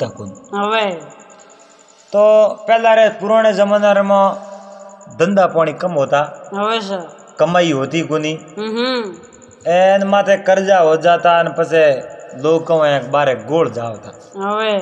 बूझता कौन हवे तो पहला रे पुराने जमाना रे में धंधा पानी कम होता हवे सर कमाई होती कोनी हम्म एन माथे कर्जा हो जाता अन पसे लोग को बारे गोड़ जावता हवे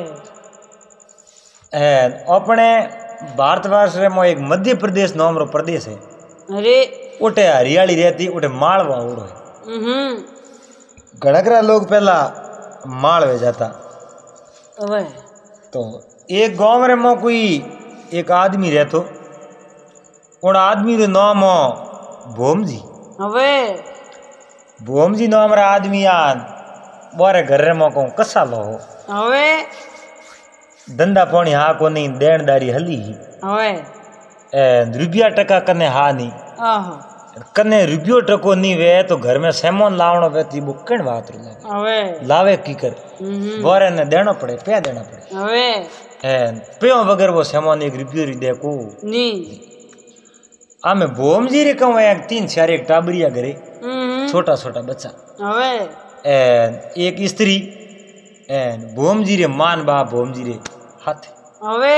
एन अपने भारतवर्ष रे में एक मध्य प्रदेश नाम रो प्रदेश है अरे उठे हरियाली रहती उठे मालवा उड़ो है हम्म घणकरा लोग पहला मालवे जाता हवे तो एक गांव रे में कोई एक आदमी रहतो उन आदमी रो नाम भोमजी हवे भोमजी नाम रा आदमी आन बारे घर रे में को कसा लो हवे धंधा पानी हा कोनी देनदारी हली ही हवे ए रुपया टका कने हा नी आहो कने रुपयो टको नी वे तो घर में सामान लावणो वेती वो कण बात रे हवे लावे की कर बारे ने देनो पड़े पे देना पड़े हवे ए पेयो वगर वो सामान एक रुपयो री दे को नी आमे भोमजी रे कहूं एक 3-4 एक टाबरिया घरे छोटा छोटा बच्चा हवे एक स्त्री एन भोमजी रे मान बा भोमजी रे हाथ हवे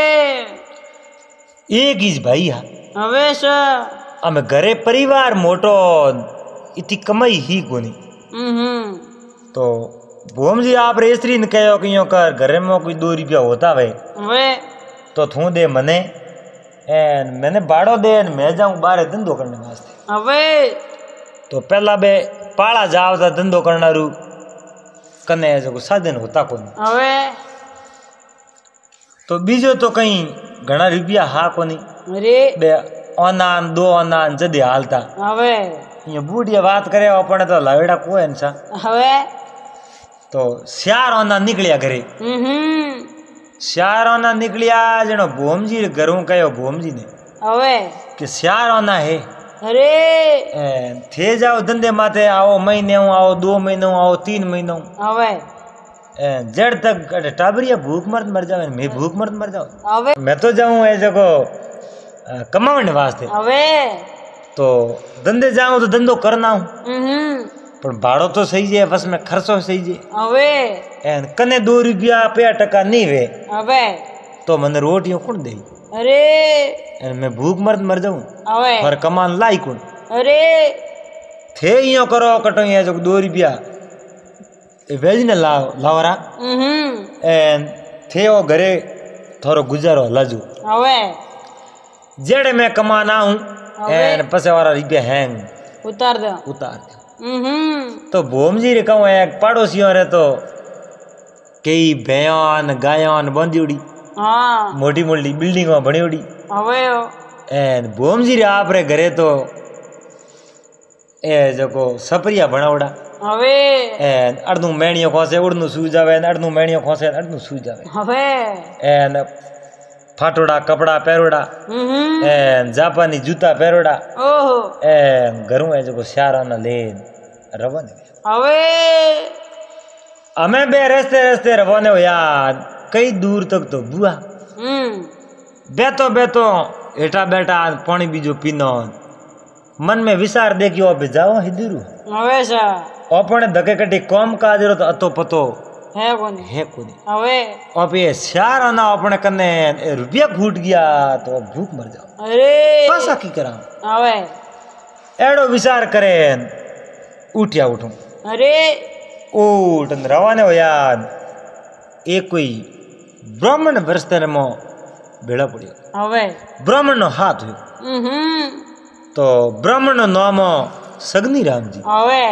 एक इज भाई हा हवे सर आमे घरे परिवार मोटो इतनी कमाई ही कोनी तो भोमजी आप रे स्त्री ने कहो कि यो कर घरे में कोई 2 रुपया होता वे हवे तो थू दे मने एन मैंने बाड़ो दे मैं जाऊं बाहर धंधो करने वास्ते हवे तो पहला बे पाला जावता धंधो करनारू कने जो साधन होता कोनी हवे तो बीजो तो कहीं घना रुपया हा कोनी अरे बे अनान 2 अनान जदी हालता हवे ये बूढ़िया बात करे अपने तो लावेड़ा को इंसा हवे तो 4 अनान निकलिया घरे 4 अनान निकलिया जनो भोमजी रे घरों कहो भोमजी ने हवे कि 4 अना है अरे थे जाओ धंधे माथे आओ महीने आओ 2 महीनों आओ 3 महीनों हवे जड़ तक टाबरिया भूख मर जावे मैं भूख मर जाओ हवे मैं तो जाऊं ऐसे को कमाने वास्ते हवे तो धंधे जाऊं तो धंधो करना हूं पर भाड़ो तो सही है बस में खर्चो सही है हवे एन कने 2 रुपया पे टका नहीं वे हवे तो मने रोटियों कौन दे अरे एन मैं भूख मर जाऊं हवे पर कमान लाई कौन अरे थे यो करो कटो ये जो 2 रुपया वेज ने लावरा एन थे ओ घरे थोरो गुजारो लाजू हवे जेड़े मैं कमाना हूं एन पसे वाला रुपया हैंग उतार दे तो भोमजी रे कहूं एक पड़ोसियों रे तो कई बयान गायन बंदी हाँ मोटी मोटी बिल्डिंग में बनी उड़ी हवे एन भोमजी रे आप रे घरे तो ए जको सपरिया बनावड़ा हवे एन अर्धू मेणियो खोसे उड़नु सू जावे अर्धू मेणियो खोसे अर्धू सू जावे हवे एन फाटोड़ा कपड़ा पहरोड़ा एन जापानी जूता पहरोड़ा ओहो एन घरों है जो स्यारा न ले रवाने हवे हमें बे रस्ते रवाने हो यार कई दूर तक तो बुआ बेतो हेटा बेटा पानी बीजो पीनो मन में विचार देखियो अब जाओ हिदरू हवे सा अपने धके कटी कम काज रो तो अतो पतो है कोनी हवे अब ये स्यार आना अपने कने रुपया फूट गया तो भूख मर जाओ अरे पासा की करा हवे एड़ो विचार करे उठिया उठूं अरे उठ रवाने हो यार एक कोई ब्राह्मण बरसते मो भेड़ा पड़ियो हवे ब्राह्मण नो हाथ हुयो तो ब्राह्मण नो नाम सगनी राम जी हवे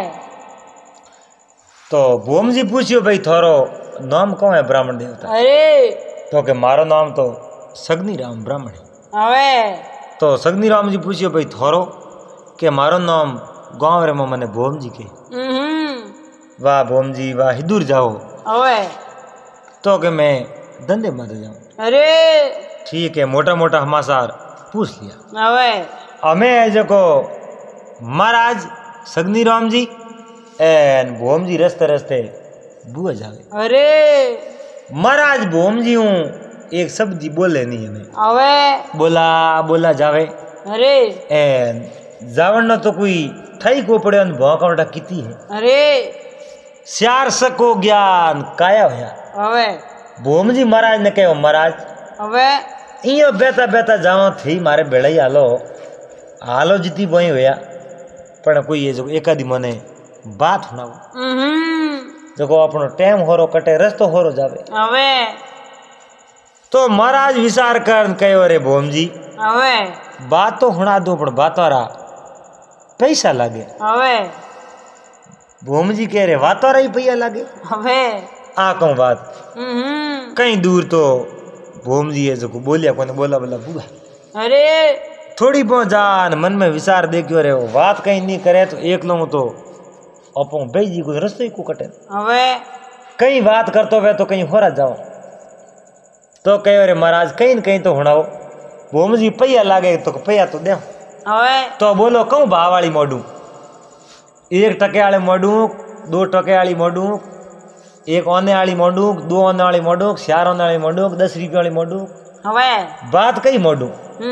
तो भोमजी पूछियो भाई थारो नाम कौन है ब्राह्मण देवता अरे तो के मारो नाम तो सगनी राम ब्राह्मण है हवे तो सगनी राम जी पूछियो भाई थारो के मारो नाम गांव रे मने भोमजी के वाह भोमजी वाह हिदूर जाओ हवे तो के मैं धंधे में जाऊं अरे ठीक है मोटा मोटा हमासार पूछ लिया हवे हमें जो को महाराज सगनी राम जी एन भोमजी रस्ते बुआ जावे अरे महाराज भोमजी हूँ एक सब्जी बोले नहीं हमें हवे बोला जावे अरे एन जावण तो कोई थई को पड़े भौकवटा किती है अरे स्यार सको ज्ञान काया होया हवे भोमजी महाराज ने कहो महाराज हवे इं बेता बेता जाओ थी मारे बेड़ाई हालो हालो जीती बही होया पण कोई ये जो एकादी मने बात सुनाओ जो अपनो टाइम होरो कटे रस्तो होरो जावे हवे तो महाराज विचार कर कहो रे भोमजी हवे बात तो सुना दू पण बातोरा पैसा लागे हवे भोमजी कह रहे बातोरा ही पैसा लागे हवे आ कहूँ बात कहीं दूर तो भोमजी है जो बोलिया कोने बोला बोला बुआ अरे थोड़ी बहुत जान मन में विचार दे क्यों रे बात कहीं नहीं करे तो एक लोग तो अपो बेजी को रस्ते को कटे हवे कहीं बात करतो वे तो कहीं हो रहा जाओ तो कहो रे महाराज कहीं न कहीं तो हुणाओ भोमजी पैया लागे तो पैया तो दे हवे तो बोलो कहूँ भाव वाली मोडू 1 टके वाले मोडू 2 टके वाली मोडू 1 ओने वाली मोडू 2 ओने वाली मोडू 4 ओने वाली मोडू 10 रुपये वाली मोडू हवे बात कई मोडू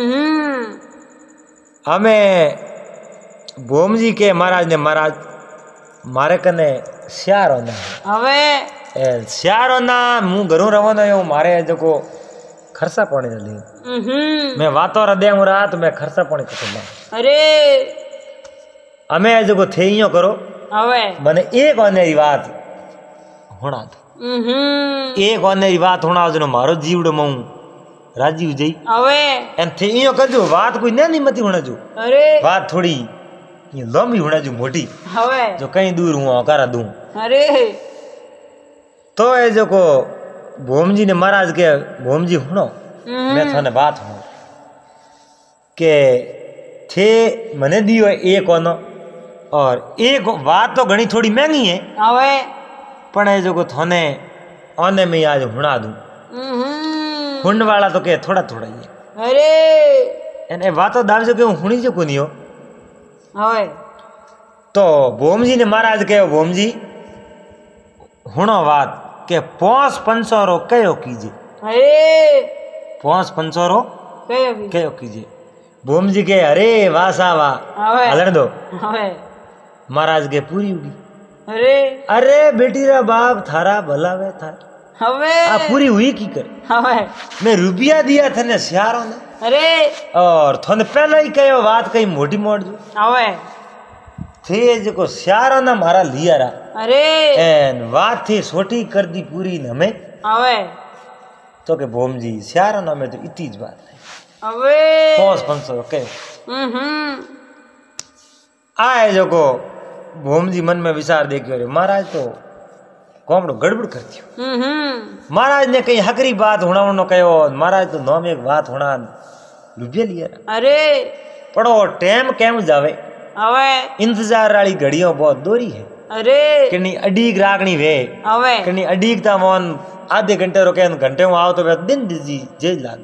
हमें भोमजी के महाराज ने महाराज मारे कने 4 ओना हवे ए 4 ओना मु घरों रवानो यो मारे जो खर्चा पानी न ली मैं वातो रा दे रात मैं खर्चा पानी कटला अरे हमें जो थे यो करो हवे मने 1 ओने री बात होना दो 1 ओने री बात होना जो मारो जीवड़ो मऊ राजीव जई हवे एन थे यो कजो बात कोई नहीं मती होना जो अरे बात थोड़ी ये लंबी होना जो मोटी हवे जो कहीं दूर हुआ करा दूं अरे तो ये जो को भोमजी ने महाराज के भोमजी हुनो मैं थाने बात हूँ के थे मने दियो 1 ओनो और 1 बात तो घनी थोड़ी महंगी है हवे पण ये जो को थाने ओने में आज हुना दूं हुन वाला तो के थोड़ा थोड़ा ही अरे एने बातो दाव जो के हुनी जो कोनी हो हवे तो भोमजी ने महाराज कहो भोमजी हुनो बात के 500 रो कयो कीजिए अरे 500 रो कयो की कयो कीजिए भोमजी के अरे वाह सा वाह हवे हलन दो हवे महाराज के पूरी होगी अरे अरे बेटी रा बाप थारा भलावे था हवे आ पूरी हुई की करे हवे मैं रुपया दिया थने 4 ओने अरे और थने पहले ही कहो बात कहीं मोटी मोड़ दो हवे थे जो 4 ओना मारा लिया रहा अरे एन बात थी छोटी कर दी पूरी न हमें हवे तो के भोमजी 4 ओना में तो इतनी बात है हवे 500 के आए जो को भोमजी मन में विचार देखियो रे महाराज तो कोमड़ो गड़बड़ करती महाराज ने कहीं हकरी बात होना कहो महाराज तो नौ में एक बात होना रुपया लिया अरे पढ़ो टाइम कैम जावे हवे इंतजार वाली घड़ियों बहुत दूरी है अरे किन्नी अडीक रागनी वे हवे किन्नी अडीक ता मोन आधे घंटे रोके घंटे में आओ तो वे दिन दीजी जेल लाग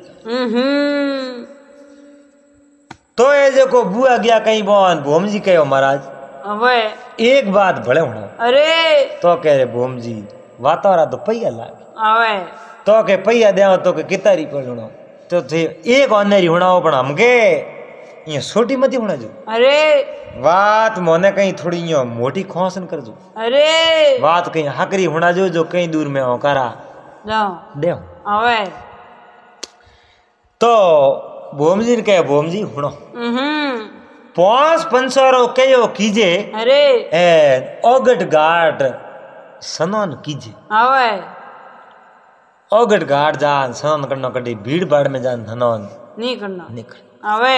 तो ये जो को बुआ गया कहीं बोन भोमजी कहो महाराज हवे एक बात भले होना अरे तो कह रहे भोमजी वातावरण तो पैया लागे हवे तो के पैया दे तो के कितारी पर होना तो थे 1 ओनेरी होना पण हमके ये छोटी मती होना जो अरे बात मोने कहीं थोड़ी यो मोटी खोसन कर जो अरे बात कहीं हकरी होना जो कहीं दूर में होकारा जाओ दे हवे तो भोमजी ने कहे भोमजी हुनो 500 रो कयो कीजे अरे ए ओगट घाट स्नान कीजे हवे ओगट घाट जान स्नान करनो कटी भीड़ भाड़ में जान स्नान नहीं करना निकल हवे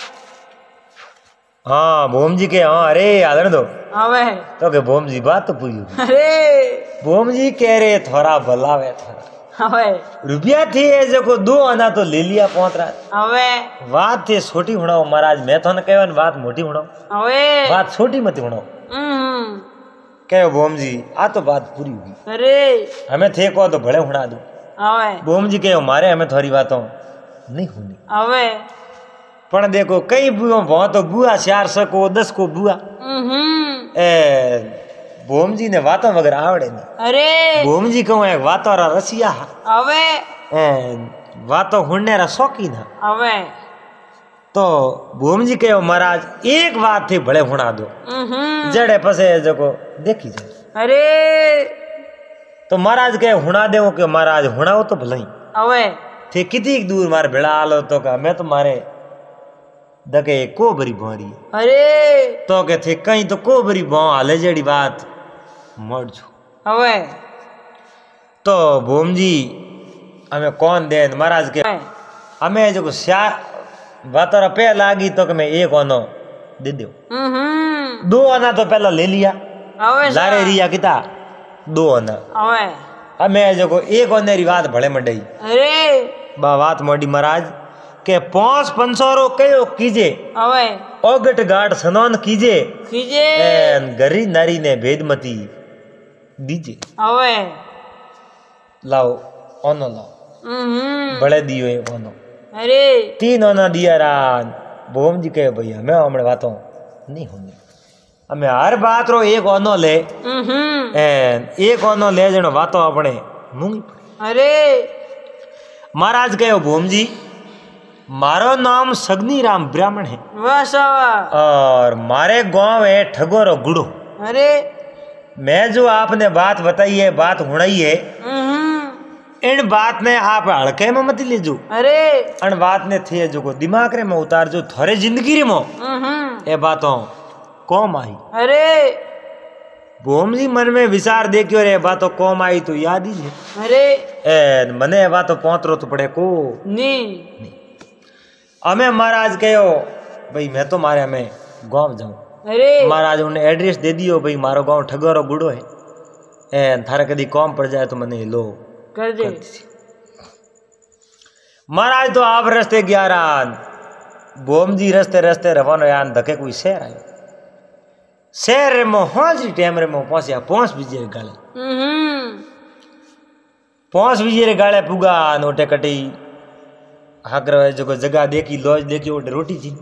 हाँ भोमजी के हाँ अरे आदर दो हवे तो के भोमजी बात तो पूरी होगी अरे भोमजी कह रहे थोड़ा भलावे थोड़ा हवे रुपया थी जो को 2 आना तो ले लिया 5 रात हवे बात थी छोटी होना महाराज मैं तो न कहो बात मोटी होना हवे बात छोटी मत होना कहो भोमजी आ तो बात पूरी होगी अरे हमें थे को तो भले होना दो हवे भोमजी कहो मारे हमें थोड़ी बातों नहीं होनी हवे पण देखो कई बुआ बहुत तो बुआ 400 को 10 को बुआ ए भोमजी ने बातों वगैर आवड़े नहीं अरे भोमजी कहूँ एक बातों रा रसिया हवे बातों हुड़ने रा शौकीन है हवे तो भोमजी कहो महाराज एक बात थी भले हुणा दो जड़े पसे जो को देखी जाए अरे तो महाराज के हुणा देव के महाराज हुणाओ तो भलाई હવે थे कितनी दूर मारे भेड़ा आलो तो का मैं तो मारे दके को बरी भरी અરે तो के थे कहीं तो को बरी भाव हाले जेड़ी बात मर छू હવે तो भूम जी हमें कौन दे महाराज के हमें जो स्या बातों पे लागी तो कि मैं एक ओनो दे दो दो आना तो पहला ले लिया હવે लारे रिया किता दो आना હવે हमें जो एक ओने री बात भले मंडई અરે बा बात मोडी महाराज के 500 कयो कीजे હવે ओगट गाट स्नान कीजे ખીજે एन गरी नारी ने भेदमती दीजे હવે लाओ ओनो लाओ बड़े दियो एक ओनो અરે 3 ओना दिया रान भूम जी कहे भैया मैं हमने बातों नहीं होनी हमें हर बात रो एक ओनो ले एन एक ओनो ले जनो बातों अपने मूंगी पड़ी અરે महाराज कहो भूम जी मारो नाम सगनी राम ब्राह्मण है વાસવા और मारे गांव है ठगोरो गुड़ो અરે मैं जो आपने बात बताई है बात हुणाई है इन बात ने आप हड़के में मत ले जो અરે अन बात ने थे जो को दिमाग रे में उतार जो थोड़े जिंदगी रे मो ये बातों कौम आई અરે भूम जी मन में विचार देखियो रे बातों कौम आई तो याद ही है અરે ए मने ये बातों पहुंचरो तो पड़े को ની हमें महाराज कहो भाई मैं तो मारे हमें गांव जाऊं અરે महाराज उन्हें एड्रेस दे दियो भाई मारो गांव ठगोरो गुड़ो है ए थारे कदी कौम पड़ जाए तो मने लो કરજે महाराज तो आप रस्ते गया रान भूम जी रस्ते रस्ते रवानो यान धके कोई शहर आयो शहर रे मो हाजी टाइम रे मो पहुंचा 5 बजे रे गाले 5 बजे रे गाले पुगा नोटे कटी हाकर जो जगह देखी लॉज देखी ओटे रोटी जी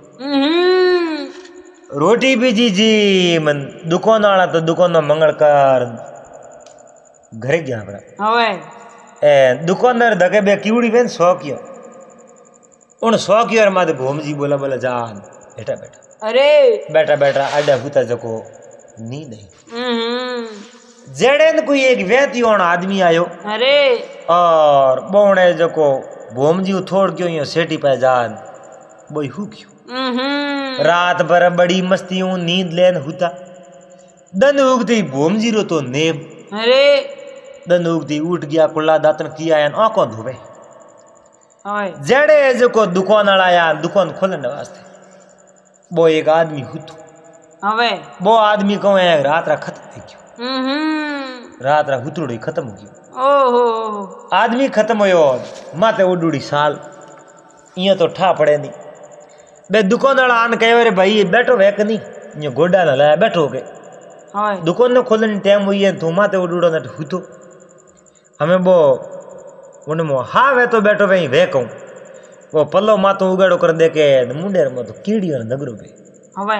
रोटी भी जी मन दुकान वाला तो दुकान में मंगल कर घरे गया अपना હવે ए दुकानदार धके बे कीवड़ी बेन 100 कियो उन 100 कियो माते भूम जी बोला बोला जान बेटा बेटा અરે बैठा बैठा आडा भूता जको नींद है जेड़े न कोई एक व्यक्ति होन आदमी आयो અરે और बोणे जको भूम जी थोड़ क्यों यो सेठी पे जान बोई हु क्यों रात भर बड़ी मस्ती हूं नींद लेन हुता दन उगती भूम जी रो तो नेब અરે दन उगती उठ गया कुल्ला दातन किया यान आंखों धोवे હવે जेड़े जको दुकान वाला यान दुकान खोलने वास्ते वो एक आदमी हुतो હવે वो आदमी को है रात रा खत्म हो गयो रात रा हुतड़ी खत्म हो गयो ઓહો आदमी खत्म होयो माते उडूड़ी साल इयो तो ठा पड़े नहीं बे दुकान वाला आन कहे रे भाई बैठो वे कनी इयो गोडा ना लाया बैठो के હવે दुकान ने खोलने टाइम हुई है तू माते उडूड़ो न हुतो हमें वो उन मो हा वे तो बैठो वे वे कहूं वो पल्लो मातो उगाड़ो कर दे के मुंडे में तो कीड़ियो न नगरो पे હવે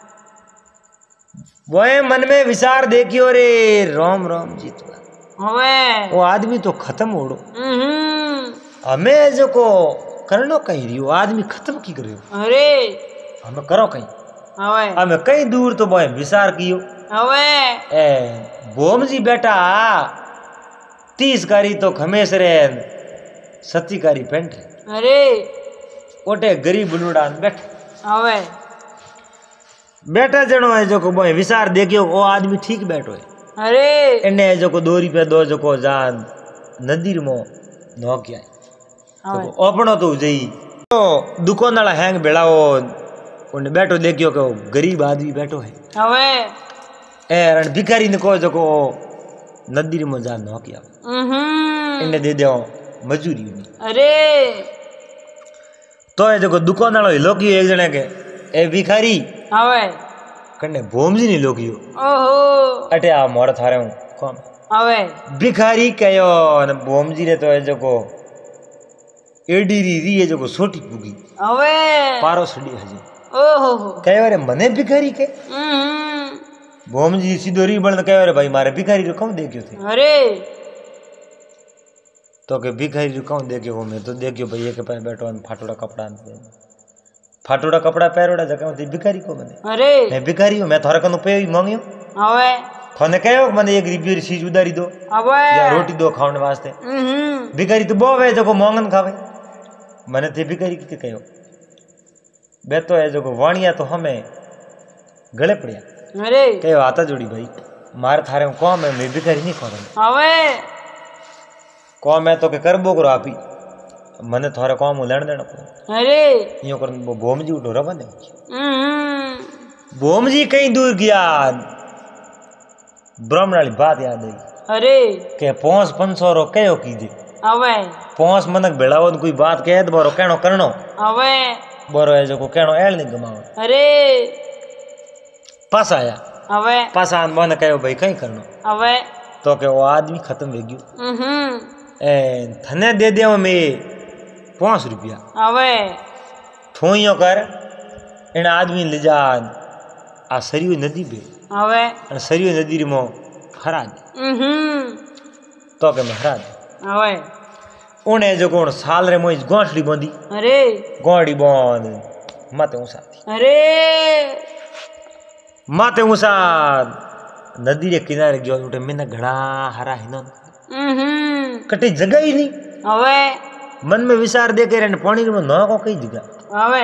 वो मन में विचार देखियो रे राम राम जीतवा હવે वो आदमी तो खत्म होड़ो हमें जो को करनो कहीं रियो आदमी खत्म की करियो અરે हमें करो कहीं હવે हमें कहीं दूर तो बोए विचार कियो હવે ए भूम जी बेटा 30 कारी तो खमेस रे 70 कारी पेंट रे અરે ओटे गरीब बुलुड़ा बैठे હવે बैठा जनो है जो को बोए विचार देखियो वो आदमी ठीक बैठो है અરે इन्ने जो को 2 रुपया दो जो को जान नदी मो नो किया હવે तो अपनो तो जई तो दुकान वाला हैंग बेड़ाओ उन्हें बैठो देखियो कि गरीब आदमी बैठो है હવે ए रण भिखारी ने को जो को नदी में जान नो किया इन्हें दे दो मजूरी नहीं અરે तो ये जो दुकान वाला लोकी एक जने के ए भिखारी હવે कन्ने भूम जी नहीं लोकियो ઓહો अटे आ मोर थारे हूं कौन હવે भिखारी कयो न भूम जी रे तो ये जो को एडी री ये जो को सोटी पुगी હવે पारो सड़ी हजे ઓહો कयो रे मने भिखारी के भूम जी सीधो री बन कयो रे भाई मारे भिखारी रो कौन देखियो थे અરે तो के भिखारी रो कौन देखियो मैं तो देखियो भाई एक पे बैठो न फाटोड़ा कपड़ा पहरोड़ा जगह होती भिखारी को मने અરે मैं भिखारी हूं मैं थारे कनु पे ही मांगियो હવે थाने कहो मैंने एक रुपये चीज उधारी दो अबे या रोटी दो खाने वास्ते भिखारी तो बो वे जो मोंगन खावे मैंने ते भिखारी की कहो बे तो है जो वाणिया तो हमें गले पड़िया अरे कहो आता जोड़ी भाई मार थारे कौम है मैं भिखारी नहीं खा रहा अबे कौम है तो के करबो करो आप ही मने थारे कौम लेन देना अरे यो कर भोम जी उठो रवा दे भोम जी कहीं दूर गया ब्राह्मण वाली बात याद आई अरे के 500 रो कहो कीजे अबे 5 मनक भेड़ाओ कोई बात कह दे बोरो कहनो करनो अबे बोरो है जो कहनो एल नहीं गमाओ अरे पास आया अबे पास आन मन कहो भाई कहीं करनो अबे तो के वो आदमी खत्म हो गयो ए थने दे दे मैं 5 रुपया अबे थोइयो कर इन आदमी ले जा आ सरियो नदी पे अबे और सरियो नदी रे मो हरा दे तो के मैं हरा दे अबे उन्हें जो कोण साल रे मोई गोंठड़ी बांधी अरे गोंडी बांध माते उसा अरे माते उसा नदी रे किनारे गयो उठे मैंने घड़ा हरा हिनो कटी जगह ही नहीं अबे मन में विचार दे के रे पानी में न को कई जगह अबे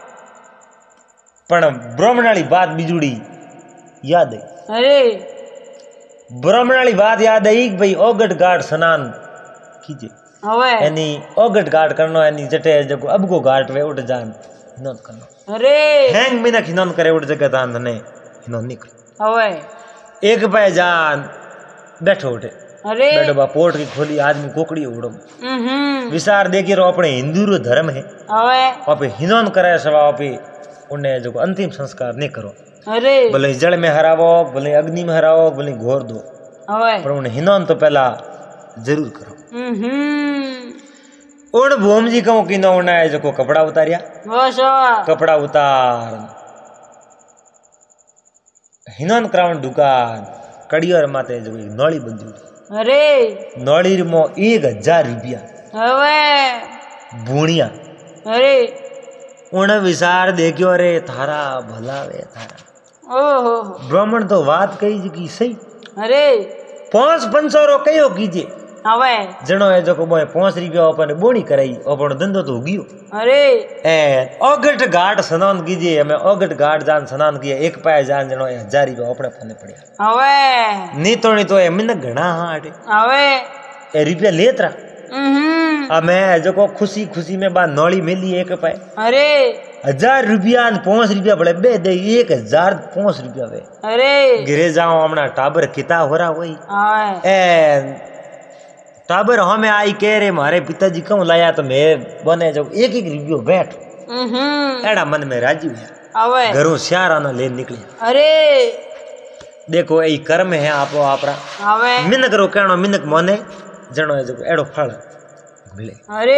पण ब्राह्मण वाली बात बिजुड़ी याद आई अरे ब्राह्मण वाली बात याद आई कि भाई ओगट घाट स्नान कीजिए अबे यानी ओगट घाट करनो यानी जटे जको अब को घाट वे उठ जान हिनोन करनो अरे हैंग मिना हिनोन करे उठ जगह दान धने हिनोन निकल अबे एक पे जान बैठो उठे अरे बैठो बा पोट की खोली आदमी कोकड़ी उड़ो विचार देखिए रो अपने हिंदू रो धर्म है अबे आप हिनोन करे सवा आप उन्हें जो अंतिम संस्कार नहीं करो अरे भले जल में हरावो भले अग्नि में हरावो भले घोर दो अबे पर उन्हें हिनोन तो पहला जरूर करो उन भूम जी कहूँ कि न उन्हें जो कपड़ा उतारिया बस कपड़ा उतार हिनोन क्राउन दुकान कड़ी और माते जो एक नौली बंदी अरे नौली मो 1000 रुपया अबे बूणिया अरे उन विचार देखियो रे थारा भला वे थारा ओहो ब्राह्मण तो बात कही जी की सही अरे 500 रो कयो कीजे अबे जणो है जो मोए 5 रुपया अपन बोणी कराई अपन धंधो तो गयो अरे ए ओगट घाट स्नान कीजिए हमें ओगट घाट जान स्नान किए एक पाए जान जणो 1000 रुपया अपने फने पड़िया अबे नहीं तो ए मिन घणा हाट अबे ए रुपया लेतरा अब मैं जो को खुशी खुशी में बा नौली मिली एक पाए अरे 1000 रुपया 5 रुपया बड़े बे दे 1000 5 रुपया वे अरे गिरे जाओ हमना टाबर किता हो रहा वही अबे ए टाबर हमें आई कह रहे मारे पिताजी क्यों लाया तो मैं बने जो एक रुपयो बैठ एड़ा मन में राजी हुआ अबे घरों श्यारा न ले निकले अरे देखो यही कर्म है आपो आपरा अबे मिनक रो कहनो मिनक मोने जणो है जो एड़ो फल मिले अरे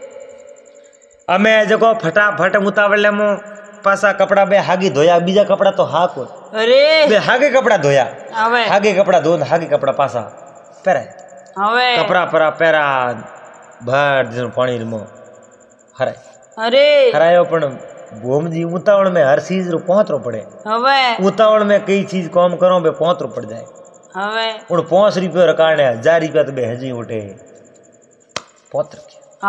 अमे जको फटाफट मुतावले मो पासा कपड़ा बे हागी धोया बीजा कपड़ा तो हा को अरे बे हागे कपड़ा धोया अबे हागे कपड़ा धोन हागे कपड़ा पासा पहरा अबे कपड़ा परा पहरा भर दिन पानी मो हराय अरे हरायो पण भूम जी उतावल में हर चीज रो पहुंचरो पड़े अबे उतावल में कई चीज काम करो बे पहुंचरो पड़ जाए अबे उन 5 रुपये रकाने 1000 रुपया तो बे हजी उठे पहुंच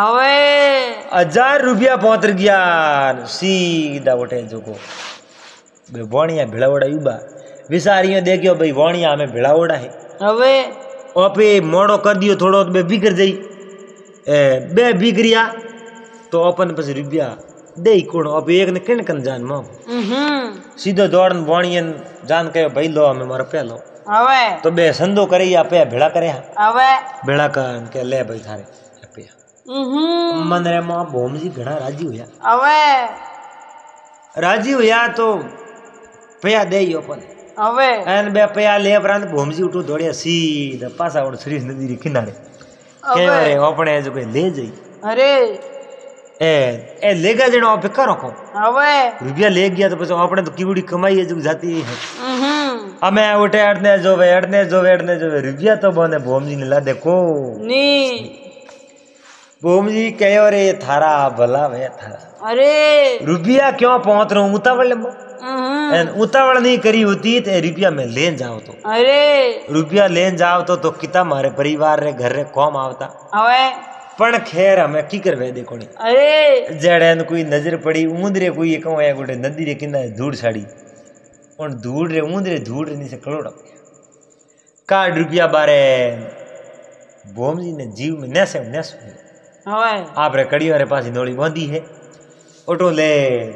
अबे 1000 रुपया पहुंच गया सीधा उठे जो को बे वाणिया भिड़ावड़ा युबा विसारियो देखियो भाई वाणिया में भिड़ावड़ा है अबे ओपे मोड़ो कर दियो थोड़ो तो बे बिगड़ जाई बे बिगड़िया तो अपन पास रुपया दे कोण अब एक ने किन कन जान मो सीधो दौड़न वाणियन जान के भाई लो हमें मारो पे लो अबे तो बे संदो करे या पे भेड़ा करे अबे भेड़ा कर के ले भाई थारे पे मन रे मां भूम जी घड़ा राजी होया अबे राजी होया तो पया दे अपन अबे एन बे पया ले प्रांत भूम जी उठो दौड़िया सीधा पासा उड़ श्री नदी रे किनारे के रे अपने जो ले जाई अरे ए लेगा जणो आप करो को अबे रुपया ले गया तो પછી આપણે તો કીવડી કમાઈ જ જાતી હે અમે ઉઠે અડને જોવે रुपया तो बने भोमजी ने ला देखो नी भोमजी कहो रे थारा भला वे थारा अरे रुपया क्यों पहुंच रहा हूं उतावल में उतावल नहीं करी होती तो रुपया में लेन जाओ तो अरे रुपया लेन जाओ तो किता मारे परिवार रे घर रे कौम आवता हवे पण खैर हमें की करवे देखो नी अरे जड़ेन कोई नजर पड़ी ऊंदरे कोई कहूँ है गोटे नदी रे किनारे धूड़ साड़ी और धूड़ रे ऊंदरे धूड़ रे नीचे कलोड़ा कार्ड रुपया बारे भोम जी ने जीव में नैसे हवे आप रे कड़ियों रे पास नोड़ी बांधी है ऑटो ले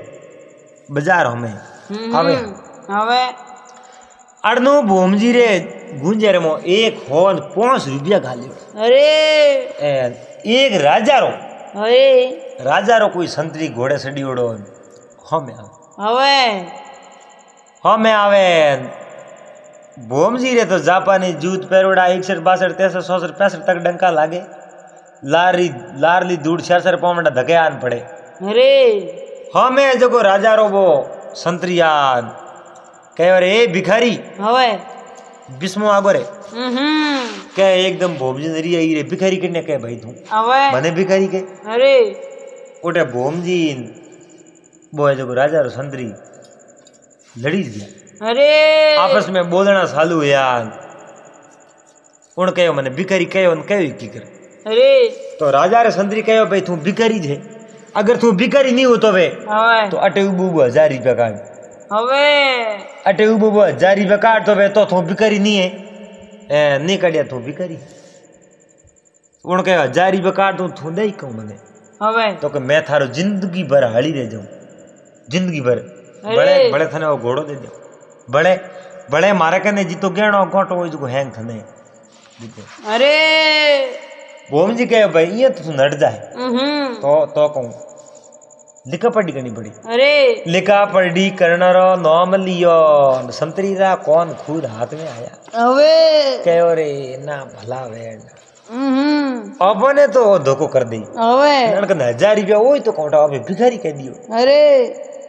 बाजार हमें हवे हवे अड़नो भोम जी रे गुंजे रे मो एक होन 5 रुपया घालियो अरे एक राजा रो हवे राजा रो कोई संतरी घोड़े सड़ीओड़ो हवे हमें आवे भोम जी रे तो जापानी जूत पेरोड़ा 61 62 63 64 65 तक डंका लागे लारली दूध 4 पावंडा धके आन पड़े अरे हमें जो राजा रो वो संतरियान कहे रे भिखारी हवे बिस्मो आगो रे क्या एकदम भोम जी नरी आई रे भिखारी किन्ने कहे भाई तू हवे मने भिखारी के अरे ओटे भोम जी वो है जो राजा रो संतरी लड़ी गया अरे आपस में बोलना चालू यार उन कहो मने भिखारी कहो कहो की कर अरे तो राजा रे संतरी कहो भाई तू भिखारी छे अगर तू भिखारी नहीं हो तो वे हवे तो अटे उबू 1000 रुपया काट हवे अटे उबू 1000 रुपया काट तो वे तो तू भिखारी नहीं है नहीं काटिया तू भिखारी उन कहे 1000 रुपया काट तू दे कहूँ मने हवे तो कि मैं थारो जिंदगी भर हाली रह जाऊं जिंदगी भर बड़े बड़े थने वो घोड़ो दे दो बड़े बड़े मारे कने जीतो गेणो गोटो वो जो हैंग थने अरे भोम जी कहे भाई ये तो तू नट जाए तो कहूँ लिखा पढ़ी करनी पड़ी अरे लिखा पढ़ी करना रो नाम लियो संतरी रा कौन खुद हाथ में आया हवे कहो रे ना भला वेण अपने तो धोखो कर दी हवे 1000 रुपया वही तो कौटा अबे भिखारी कह दियो अरे